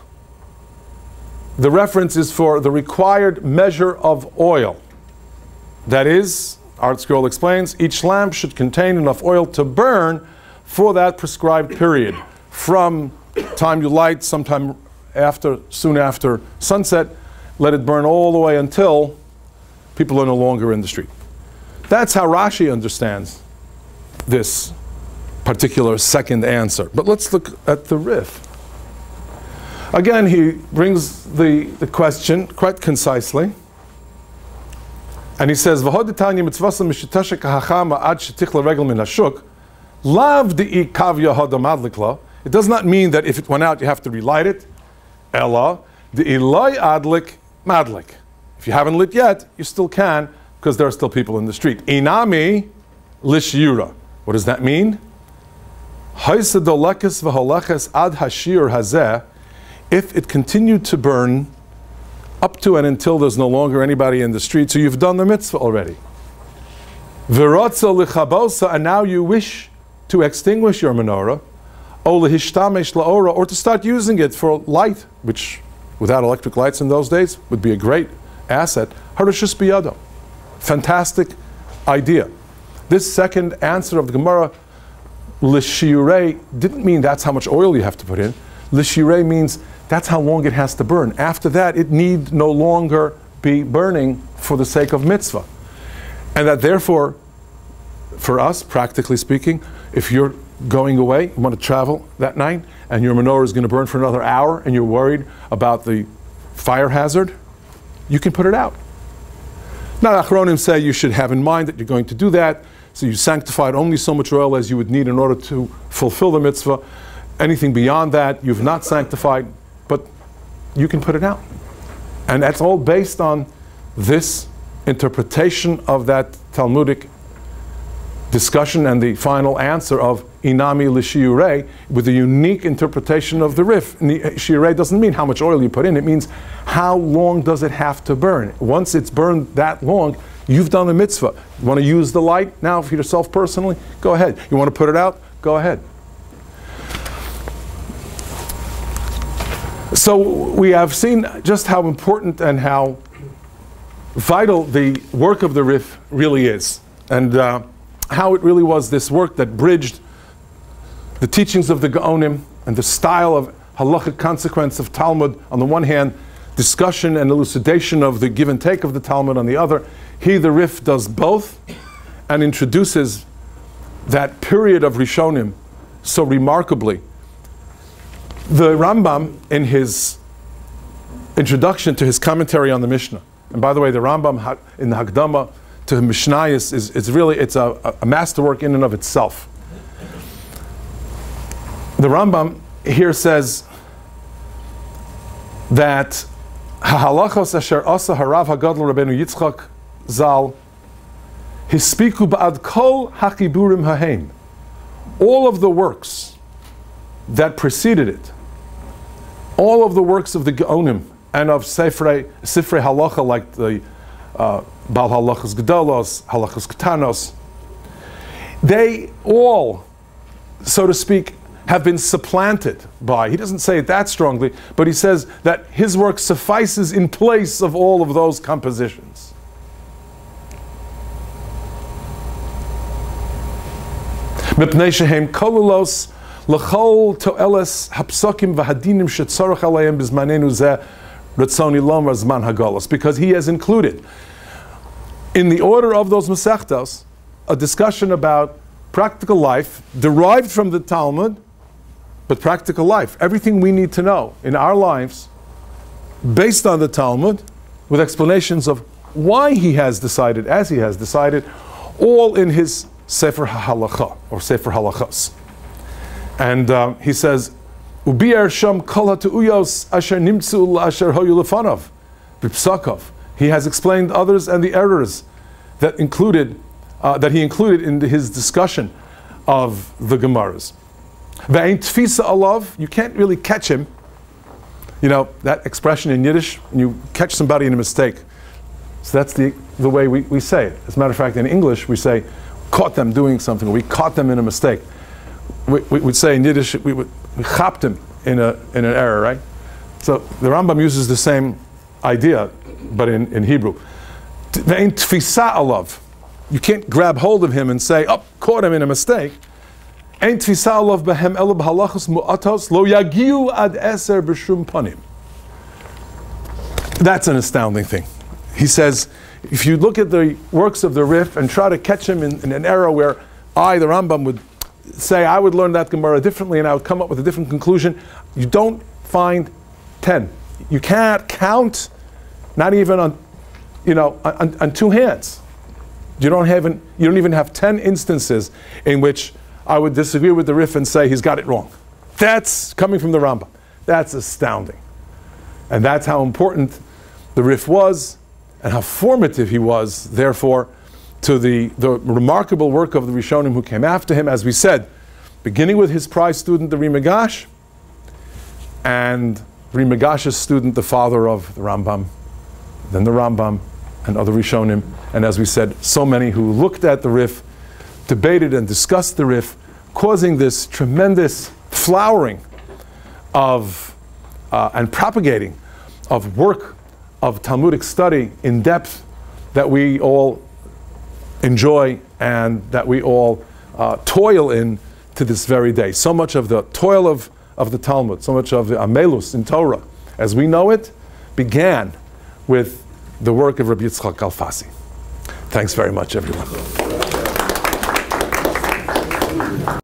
The reference is for the required measure of oil. That is, Art Scroll explains, each lamp should contain enough oil to burn for that prescribed period. From time you light, sometime after, soon after sunset, let it burn all the way until people are no longer in the street. That's how Rashi understands this particular second answer. But let's look at the Rif. Again, he brings the, the question quite concisely. And he says, V'hoditanya mitzvasa mishitashek hachama ad shetichla regel min hashuk, lav di'i kavya hodam adlikla. It does not mean that if it went out, you have to relight it. Ella, di'i loy adlik madlik. If you haven't lit yet, you still can, because there are still people in the street. Inami lishyura. What does that mean? Haisa dolekes v'holekes ad hashir hazeh. If it continued to burn up to and until there's no longer anybody in the street, so you've done the mitzvah already. V'rotza lichabosa, and now you wish to extinguish your menorah, o lehishtamesh laora, or to start using it for light, which without electric lights in those days would be a great asset. Harashus biyado. Fantastic idea. This second answer of the Gemara, l'shirei, didn't mean that's how much oil you have to put in. L'shirei means that's how long it has to burn. After that, it need no longer be burning for the sake of mitzvah. And that therefore, for us, practically speaking, if you're going away, you want to travel that night, and your menorah is going to burn for another hour, and you're worried about the fire hazard, you can put it out. Now, Achronim say you should have in mind that you're going to do that, so you sanctified only so much oil as you would need in order to fulfill the mitzvah. Anything beyond that, you've not sanctified, but you can put it out. And that's all based on this interpretation of that Talmudic discussion and the final answer of Inami l'shiurei, with a unique interpretation of the Rif. Shiurei doesn't mean how much oil you put in, it means how long does it have to burn. Once it's burned that long, you've done the mitzvah. You want to use the light now for yourself personally? Go ahead. You want to put it out? Go ahead. So we have seen just how important and how vital the work of the Rif really is, and uh, how it really was this work that bridged the teachings of the Gaonim and the style of halachic consequence of Talmud on the one hand, discussion and elucidation of the give and take of the Talmud on the other. He, the Rif, does both and introduces that period of Rishonim so remarkably. The Rambam, in his introduction to his commentary on the Mishnah, and by the way, the Rambam in the Hakdama to Mishnayos is, is really, it's a, a masterwork in and of itself. The Rambam here says that Ha'halachos asher asa harav hagadol Rabbeinu Yitzchak Zal hispiku ba'ad kol hachiburim haheim. All of the works that preceded it, all of the works of the Gaonim and of Sifrei, Sifrei Halacha, like the uh, Bal Halachos Gedolos, Halachos Ketanos, they all, so to speak, have been supplanted by, he doesn't say it that strongly, but he says that his work suffices in place of all of those compositions. Mipnei shehem kolulos l'chol to'eles hapsokim v'hadinim shetzorach aleim bizmanenu zeh retzoni lomar zman hagolos, because he has included in the order of those Masechtos a discussion about practical life derived from the Talmud, but practical life, everything we need to know in our lives based on the Talmud, with explanations of why he has decided as he has decided, all in his Sefer HaHalacha, or Sefer Halachos. And uh, he says, Ubi'er sham kol ha'te'uyos asher nimtzu asher hoyu lefanav, b'psakov. He has explained others and the errors that included, uh, that he included in his discussion of the Gemaras. Ve'ein tfisa alav, you can't really catch him. You know, that expression in Yiddish, when you catch somebody in a mistake. So that's the, the way we, we say it. As a matter of fact, in English, we say, caught them doing something, or we caught them in a mistake. We, we would say in Yiddish, we would, we chapped him in, a, in an error, right? So the Rambam uses the same idea, but in, in Hebrew. Ve'ein tfisa alav. You can't grab hold of him and say, oh, caught him in a mistake. Ein tfisa alav behem ela b'halachos mu'atos lo yagiu ad eser b'shum panim. That's an astounding thing. He says, if you look at the works of the Rif and try to catch him in, in an era where I, the Rambam, would say I would learn that Gemara differently and I would come up with a different conclusion, you don't find ten. You can't count, not even on, you know, on, on two hands. You don't have, an, you don't even have ten instances in which I would disagree with the Rif and say he's got it wrong. That's coming from the Rambam. That's astounding. And that's how important the Rif was and how formative he was, therefore, to the, the remarkable work of the Rishonim who came after him, as we said, beginning with his prize student, the Rimagash, and Rimagash's student, the father of the Rambam, then the Rambam, and other Rishonim, and as we said, so many who looked at the Rif, debated and discussed the Rif, causing this tremendous flowering of, uh, and propagating of work of Talmudic study in depth that we all enjoy and that we all uh, toil in to this very day. So much of the toil of, of the Talmud, so much of the Amelus in Torah, as we know it, began with the work of Rabbi Yitzhak Alfasi. Thanks very much, everyone.